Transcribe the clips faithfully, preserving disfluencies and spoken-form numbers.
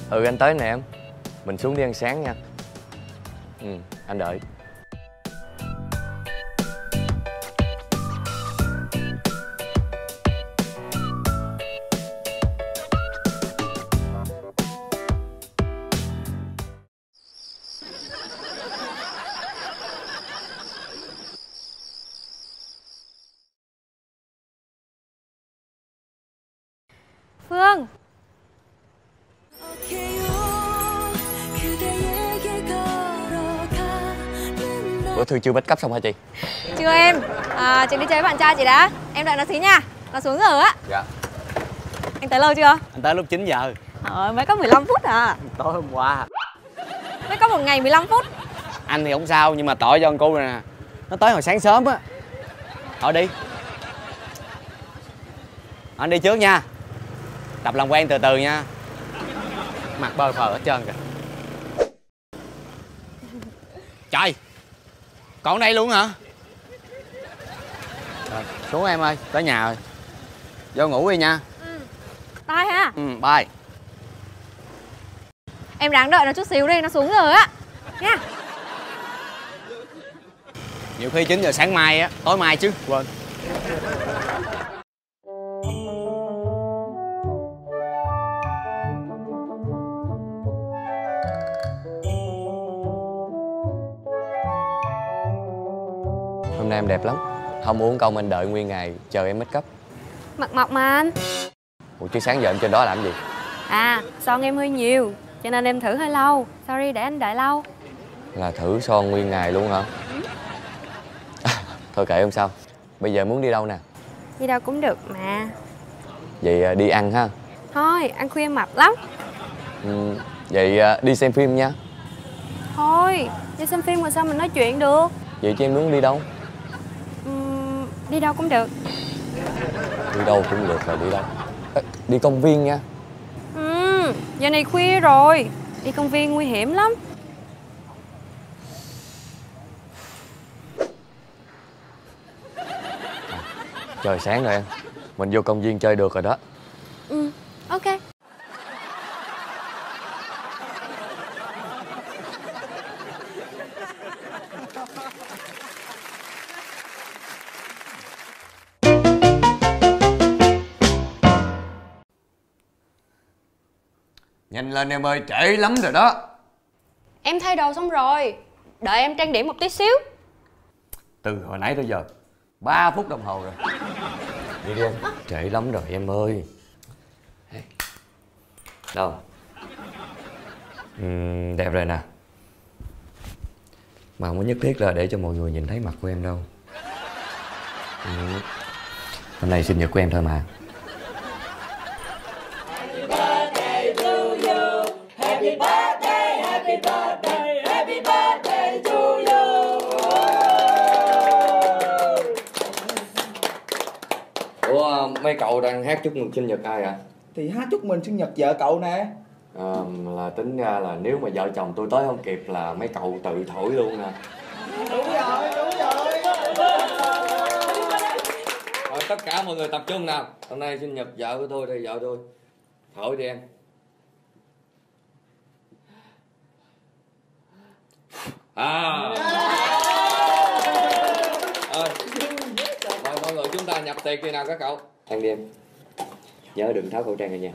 Ừ, anh tới nè em. Mình xuống đi ăn sáng nha. Ừ, anh đợi. Phương. Bữa Thư chưa make up xong hả chị? Chưa em. À, chị đi chơi với bạn trai chị đã. Em đợi nó xí nha. Nó xuống giờ á. Dạ. Anh tới lâu chưa? Anh tới lúc chín giờ. Ờ, mới có mười lăm phút à. Tối hôm qua. Mới có một ngày mười lăm phút. Anh thì không sao, nhưng mà tội cho con cô này nè. Nó tới hồi sáng sớm á. Thôi đi. Anh đi trước nha. Tập làm quen từ từ nha. Mặt bơ phờ hết trơn kìa. Trời, còn đây luôn hả? Rồi, xuống em ơi, tới nhà rồi. Vô ngủ đi nha. Ừ. Bye ha. Ừ, bye. Em ráng đợi nó chút xíu đi, nó xuống rồi á. Nha. Nhiều khi chín giờ sáng mai á, tối mai chứ. Quên. Hôm nay em đẹp lắm. Không uống công anh đợi nguyên ngày chờ em make up. Mặt mộc mà anh. Ủa chứ sáng giờ em trên đó làm gì? À, son em hơi nhiều cho nên em thử hơi lâu. Sorry để anh đợi lâu. Là thử son nguyên ngày luôn hả? Ừ. Thôi kệ không sao. Bây giờ muốn đi đâu nè? Đi đâu cũng được mà. Vậy đi ăn ha. Thôi, ăn khuya mập lắm. Ừ, vậy đi xem phim nha. Thôi, đi xem phim mà sao mình nói chuyện được. Vậy chứ em muốn đi đâu? Uhm, đi đâu cũng được. Đi đâu cũng được là đi đâu? À, đi công viên nha. Ừ, giờ này khuya rồi. Đi công viên nguy hiểm lắm. Trời sáng rồi em. Mình vô công viên chơi được rồi đó. Ừ, ok. Nhanh lên em ơi, trễ lắm rồi đó. Em thay đồ xong rồi. Đợi em trang điểm một tí xíu. Từ hồi nãy tới giờ ba phút đồng hồ rồi. Đi đi em. À. Trễ lắm rồi em ơi. Đâu? Uhm, đẹp rồi nè. Mà không có nhất thiết là để cho mọi người nhìn thấy mặt của em đâu. Uhm. Hôm nay sinh nhật của em thôi mà. Happy birthday, happy birthday, happy birthday to you. Ủa, mấy cậu đang hát chúc mừng sinh nhật ai ạ? À? Thì hát chúc mừng sinh nhật vợ cậu nè. À, là tính ra là nếu mà vợ chồng tôi tới không kịp là mấy cậu tự thổi luôn nè. Đúng rồi, đúng rồi. Rồi tất cả mọi người tập trung nào. Hôm nay sinh nhật vợ của tôi thì vợ tôi. Thổi đi em. À. Rồi. Rồi mọi người chúng ta nhập tiệc đi nào các cậu. Ăn đi em. Nhớ đừng tháo khẩu trang rồi nha.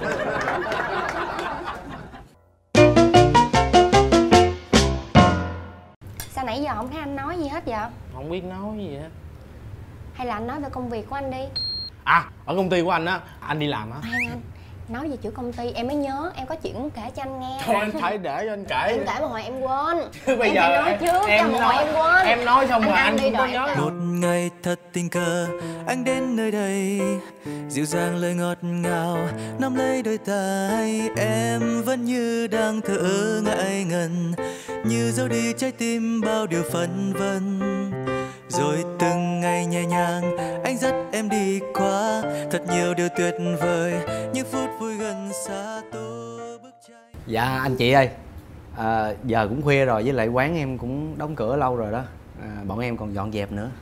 Sao nãy giờ không thấy anh nói gì hết vậy? Không biết nói gì á. Hay là anh nói về công việc của anh đi. À, ở công ty của anh á, anh đi làm á. Khoan anh, nói về chữ công ty em mới nhớ, em có chuyện muốn kể cho anh nghe. Thôi anh phải để cho anh kể. Em kể mà hồi em quên. Chứ bây em giờ phải nói trước, em cho mà nói, hồi em quên. em nói xong anh rồi anh đi không có đợi nhớ. Một ngày thật tình cờ anh đến nơi đây, dịu dàng lời ngọt ngào nắm lấy đôi tay em, vẫn như đang thở ngại ngần, như giấu đi trái tim bao điều phân vân. Rồi từng ngày nhẹ nhàng anh dắt em đi qua thật nhiều điều tuyệt vời, những phút vui gần xa tô bức tranh. Dạ anh chị ơi, à, giờ cũng khuya rồi, với lại quán em cũng đóng cửa lâu rồi đó, à, bọn em còn dọn dẹp nữa.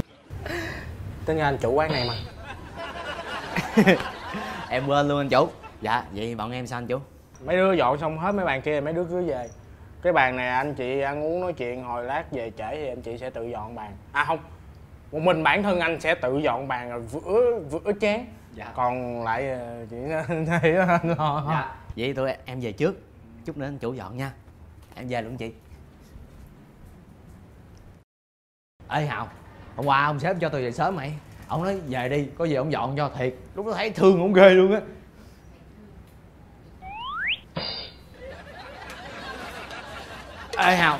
Tính ra anh chủ quán này mà. Em quên luôn anh chủ. Dạ, vậy bọn em sao anh chú? Mấy đứa dọn xong hết mấy bàn kia mấy đứa cứ về. Cái bàn này anh chị ăn uống nói chuyện, hồi lát về trễ thì anh chị sẽ tự dọn bàn. À không, một mình bản thân anh sẽ tự dọn bàn rồi vữa vữa chén. Dạ. Còn lại chị thấy anh lo. Dạ. Vậy tụi em về trước, chút nữa anh chủ dọn nha. Em về luôn chị. Ê Hào, hôm qua ông sếp cho tôi về sớm mày. Ông nói về đi, có gì ông dọn cho thiệt. Lúc đó thấy thương ông ghê luôn á. Ê Hào.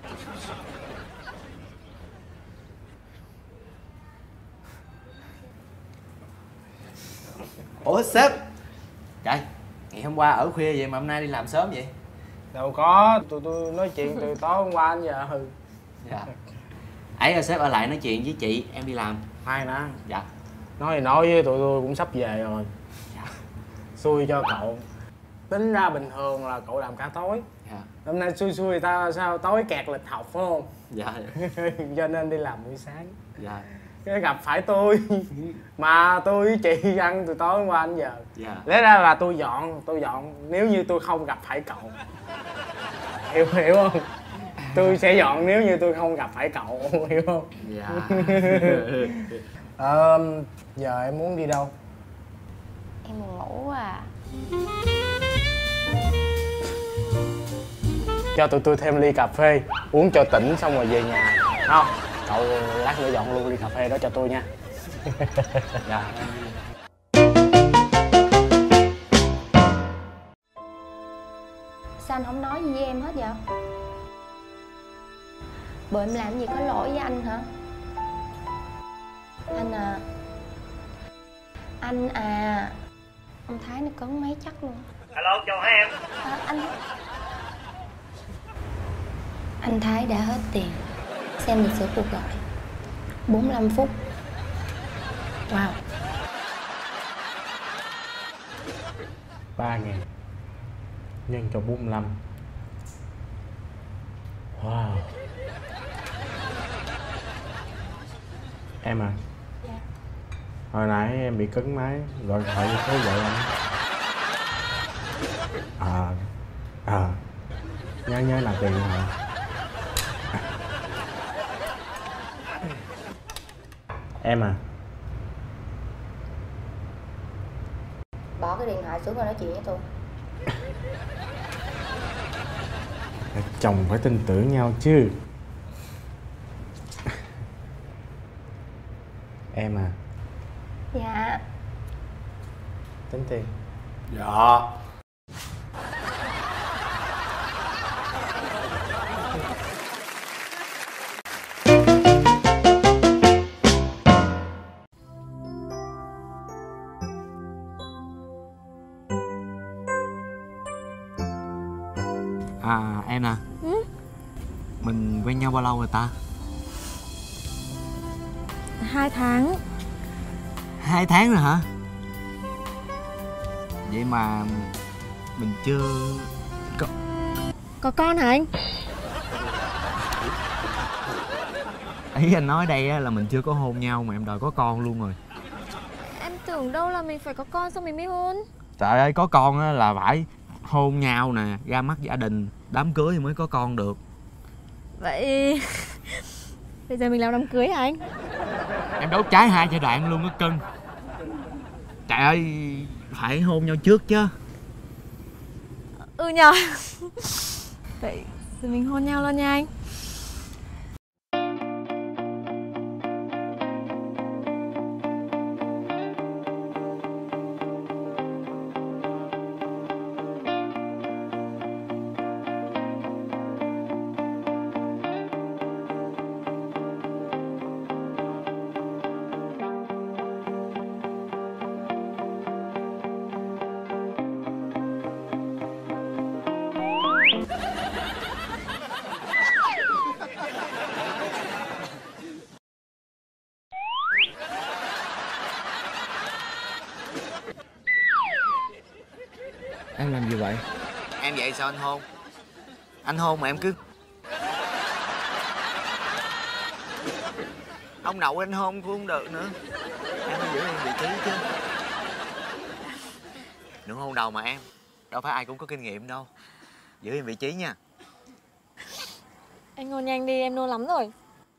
Ủa sếp. Trời, ngày hôm qua ở khuya vậy mà hôm nay đi làm sớm vậy? Đâu có, tụi tôi nói chuyện từ tối hôm qua đến giờ. Ừ. Dạ. Ấy là sếp ở lại nói chuyện với chị, em đi làm. Hai nè. Dạ. Nói thì nói với tụi tôi cũng sắp về rồi. Dạ. Xui cho cậu. Tính ra bình thường là cậu làm cả tối. Dạ. Hôm nay xui xui ta sao tối kẹt lịch học phải không? Dạ. Cho nên đi làm buổi sáng. Dạ. Cái gặp phải tôi. Mà tôi với chị ăn từ tối hôm qua đến giờ. Dạ. Lẽ ra là tôi dọn, tôi dọn nếu như tôi không gặp phải cậu. Hiểu hiểu không? Tôi sẽ dọn nếu như tôi không gặp phải cậu, hiểu không? Dạ. Ờ, giờ em muốn đi đâu? Em buồn ngủ à. Cho tụi tôi thêm ly cà phê, uống cho tỉnh xong rồi về nhà. Không, cậu lát nữa dọn luôn ly cà phê đó cho tôi nha. Dạ. Sao anh không nói gì với em hết vậy? Bộ em làm gì có lỗi với anh hả? Anh à. Anh à. Ông Thái nó cấn mấy chắc luôn. Alo, chào hai em. À, anh Anh Thái đã hết tiền. Xem lịch sử cuộc gọi bốn mươi lăm phút. Wow. Ba ngàn nhân cho bốn mươi lăm. Wow. Em à. Dạ. Hồi nãy em bị cấn máy, gọi điện thoại cho số vợ anh. À. À. Nhớ nhớ là tiền hả? Em à. Bỏ cái điện thoại xuống rồi nói chuyện với tôi. Chồng phải tin tưởng nhau chứ. Em à. Dạ. Tính tiền. Dạ. À em nè. Ừ? Mình quen nhau bao lâu rồi ta? Hai tháng. Hai tháng rồi hả? Vậy mà mình chưa có Có con hả anh? ý anh nói đây á là mình chưa có hôn nhau mà em đòi có con luôn rồi. Em tưởng đâu là mình phải có con xong mình mới hôn. Trời ơi, có con á là phải hôn nhau nè, ra mắt gia đình, đám cưới thì mới có con được. Vậy bây giờ mình làm đám cưới hả anh? Em đốt trái hai giai đoạn luôn á cưng. Trời ơi, phải hôn nhau trước chứ. Ừ nhờ. Vậy giờ mình hôn nhau luôn nha anh. Em làm gì vậy? Em vậy sao anh hôn? Anh hôn mà em cứ ông nội anh hôn cũng không được nữa. Em phải giữ em vị trí chứ. Nụ hôn đầu mà em, đâu phải ai cũng có kinh nghiệm đâu. Giữ em vị trí nha. Anh hôn nhanh đi, em nôn lắm rồi.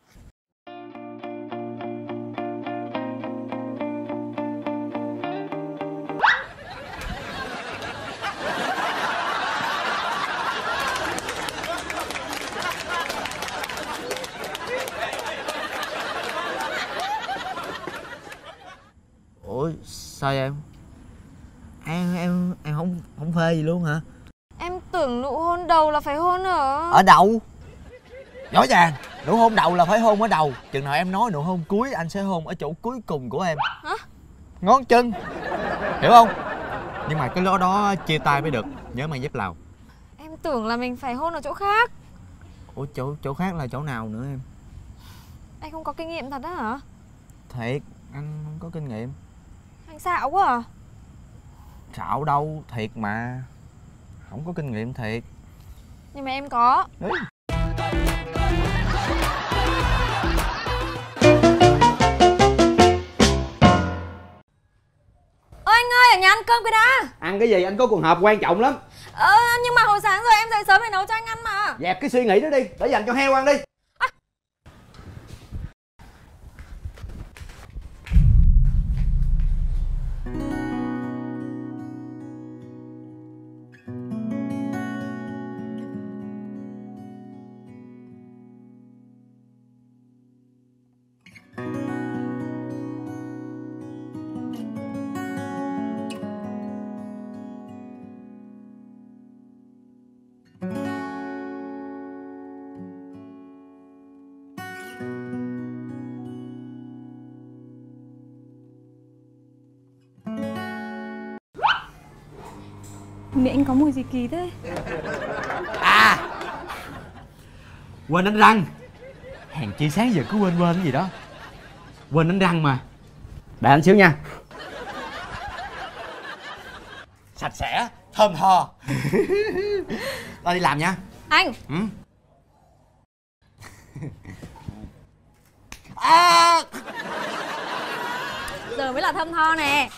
Ủa sao vậy em? Em em em không không phê gì luôn hả? Em tưởng nụ hôn đầu là phải hôn ở... Ở đầu. Rõ ràng nụ hôn đầu là phải hôn ở đầu. Chừng nào em nói nụ hôn cuối anh sẽ hôn ở chỗ cuối cùng của em. Hả? Ngón chân. Hiểu không? Nhưng mà cái lỗ đó chia tay mới được. Nhớ mang dép Lào. Em tưởng là mình phải hôn ở chỗ khác. Ủa chỗ chỗ khác là chỗ nào nữa em? Anh không có kinh nghiệm thật á hả? Thiệt, anh không có kinh nghiệm. Anh xạo quá à? Xạo đâu, thiệt mà. Không có kinh nghiệm thiệt. Nhưng mà em có. Đấy. Ơ anh ơi, ở nhà ăn cơm cái đã. Ăn cái gì, anh có cuộc họp quan trọng lắm. Ờ, nhưng mà hồi sáng rồi em dậy sớm để nấu cho anh ăn mà. Dẹp cái suy nghĩ đó đi, để dành cho heo ăn đi. À. Miệng anh có mùi gì kỳ thế? À, quên đánh răng. Hèn chi sáng giờ cứ quên quên cái gì đó. Quên đánh răng mà. Đợi anh xíu nha. Sạch sẽ, thơm tho. Tao đi làm nha. Anh. Ừ? À. Giờ mới là thơm tho nè.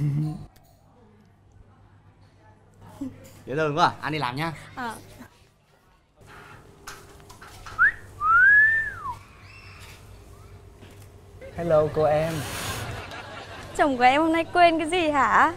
Dễ thương quá à. Anh đi làm nha. À. Hello cô em. Chồng của em hôm nay quên cái gì hả?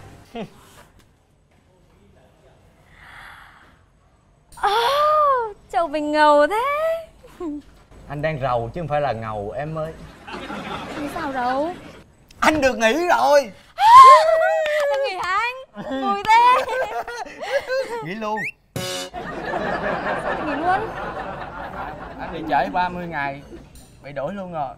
Oh, chồng mình ngầu thế. Anh đang rầu chứ không phải là ngầu em ơi. Nghĩ sao đâu? Anh được nghỉ rồi. Được nghỉ hả anh? Vui thế. Nghỉ luôn. Sao nghỉ luôn? Anh đi trễ ba mươi ngày, bị đuổi luôn rồi.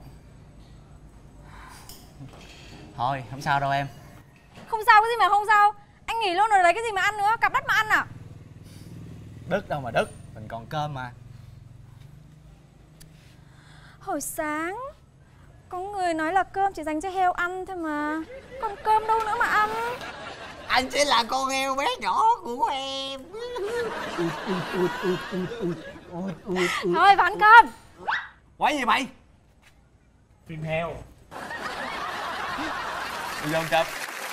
Thôi không sao đâu em. Không sao cái gì mà không sao. Anh nghỉ luôn rồi lấy cái gì mà ăn nữa, cặp đất mà ăn à? Đứt đâu mà đứt, mình còn cơm mà. Hồi sáng có người nói là cơm chỉ dành cho heo ăn thôi mà. Còn cơm đâu nữa mà ăn. Anh sẽ là con heo bé nhỏ của em. Thôi vào ăn cơm. Quái gì mày? Phim heo. Đi vô chụp.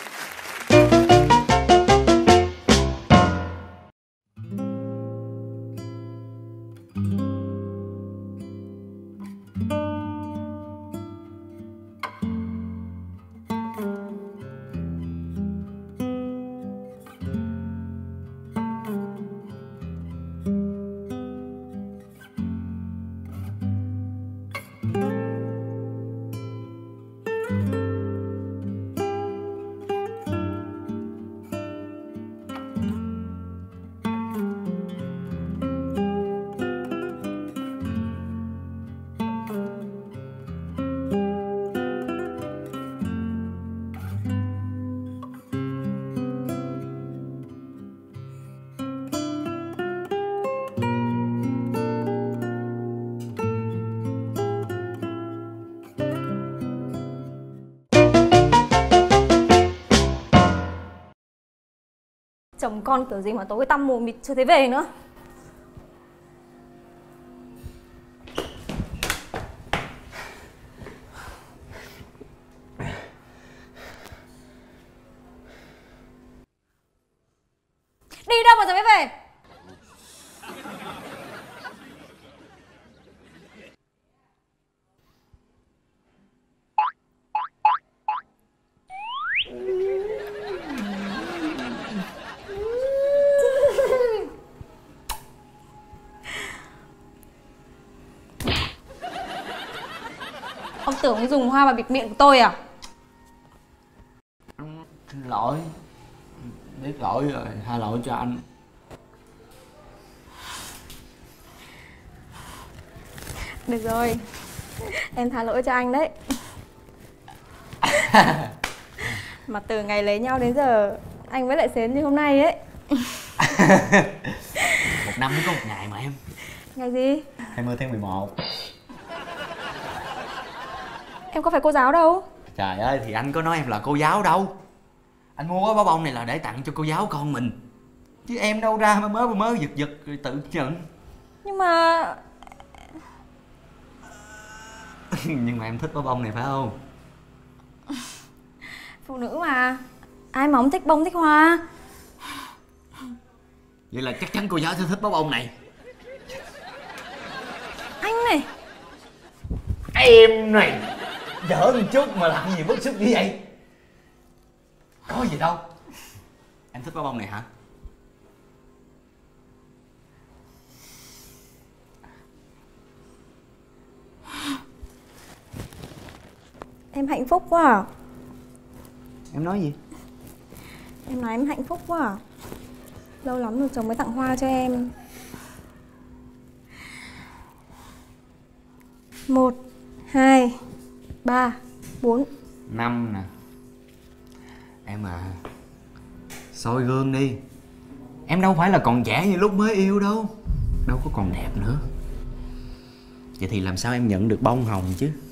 Chồng con kiểu gì mà tối tăm mù mịt chưa thấy về nữa. mà giờ mới về? Ông tưởng ông dùng hoa và bịt miệng của tôi à? Xin lỗi. Biết lỗi rồi, tha lỗi cho anh. Được rồi, em tha lỗi cho anh đấy. Mà từ ngày lấy nhau đến giờ anh mới lại xến như hôm nay ấy. Một năm mới có một ngày mà em. Ngày gì? hai mươi tháng mười một. Em có phải cô giáo đâu. Trời ơi, thì anh có nói em là cô giáo đâu. Anh mua cái bó bông này là để tặng cho cô giáo con mình. Chứ em đâu ra mà mớ mớ giật giật rồi tự nhận. Nhưng mà... Nhưng mà em thích bó bông này phải không? Phụ nữ mà, ai mà không thích bông thích hoa. Vậy là chắc chắn cô giáo sẽ thích bó bông này. Anh này. Em này, giỡn một chút mà làm gì bức xúc như vậy? Có gì đâu. Em thích bó bông này hả? Em hạnh phúc quá à? Em nói gì? Em nói em hạnh phúc quá à? Lâu lắm rồi chồng mới tặng hoa cho em. Một, hai, ba, bốn. Năm nè. Em à, soi gương đi. Em đâu phải là còn trẻ như lúc mới yêu đâu. Đâu có còn đẹp nữa. Vậy thì làm sao em nhận được bông hồng chứ?